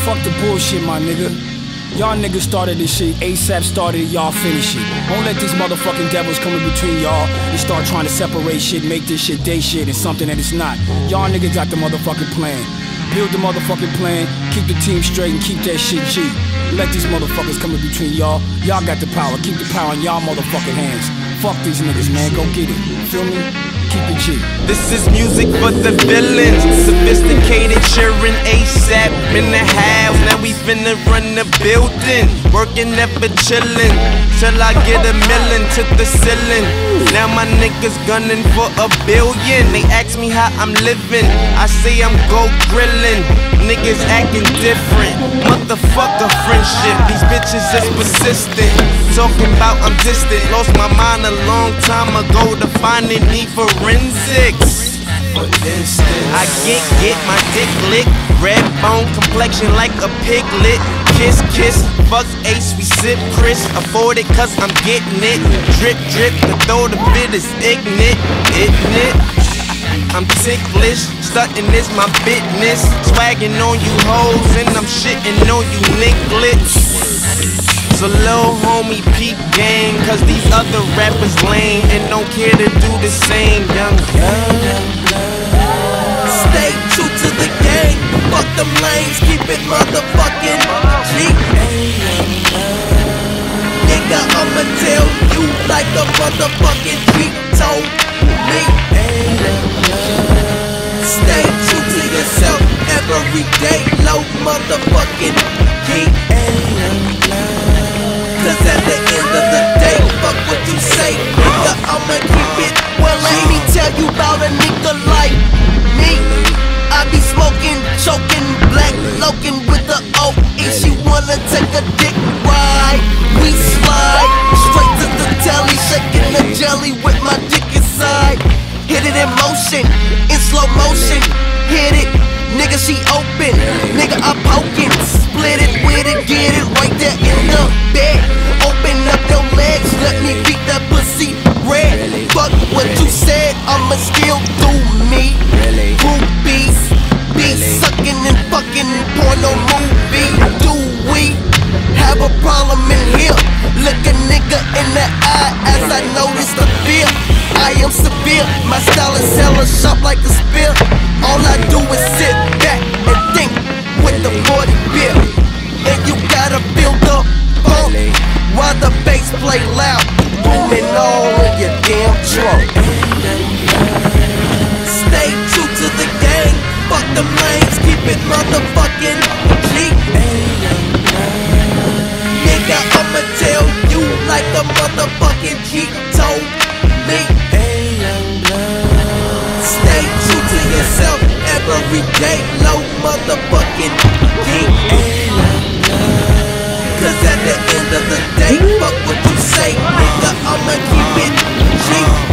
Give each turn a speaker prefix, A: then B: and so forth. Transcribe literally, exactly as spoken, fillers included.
A: Fuck the bullshit, my nigga. Y'all niggas started this shit, ASAP started it, y'all finish it. Don't let these motherfucking devils come in between y'all and start trying to separate shit, make this shit they shit and something that it's not. Y'all niggas got the motherfucking plan. Build the motherfucking plan, keep the team straight and keep that shit G. Let these motherfuckers come in between y'all. Y'all got the power, keep the power in y'all motherfucking hands. Fuck these niggas, man, go get it. Feel me? Keep it G.
B: This is music for the villains. Sophisticated, cheering ASAP in the house. Now we finna run the building. Working, never chillin'. Till I get a million to the ceiling. Now my niggas gunning for a billion. They ask me how I'm living. I say I'm go grillin'. Niggas acting different. Motherfucker friendship. These bitches is persistent. Talking about I'm distant. Lost my mind a long time ago to find a need for forensics. For instance, I get get my dick licked. Red bone complexion like a piglet. Kiss kiss, fuck Ace, we sip Chris. Afford it cause I'm getting it. Drip drip, the throw the bit is ignorant. Isn't it? I'm ticklish, stuntin' is my business. Swaggin' on you hoes and I'm shittin' on you nigglets. So little homie peep gang, cause these other rappers lame and don't care to do the same. Young young,
C: stay true to the game. Fuck them lanes, keep it motherfucking G. Nigga, I'ma tell you like a motherfucking G told me. Stay true to yourself every day, low motherfucking G. Cause at the end of the day, fuck what you say, nigga, I'ma keep it. Well, let me tell you about a nigga like me. I be smoking, choking, black loking with the O E. She wanna take a dick ride. We slide straight to the telly, shaking the jelly with my dick inside. Hit it in motion, in slow motion. Hit it, nigga, she open. Nigga, I'm poking. Split it with it, get it right there in the bed. Open up your legs, let me beat that pussy red. Fuck what you said, I'ma still do me. Groupies, be sucking and fucking porno movie. Do we have a problem in here? Look a nigga in the eye as I notice the fear. I am severe, my style is hella sharp like a spear. All I do is sit back and think with the forty beer. And you gotta feel the funk while the bass play loud, booming all in your damn trunk. Stay true to the game, fuck them lanes, keep it motherfucking G. Nigga, I'ma tell you like a motherfucking G told me. Stay true to yourself every day, low motherfucking G. Cause at the end of the day, fuck what you say, nigga, I'ma keep it G.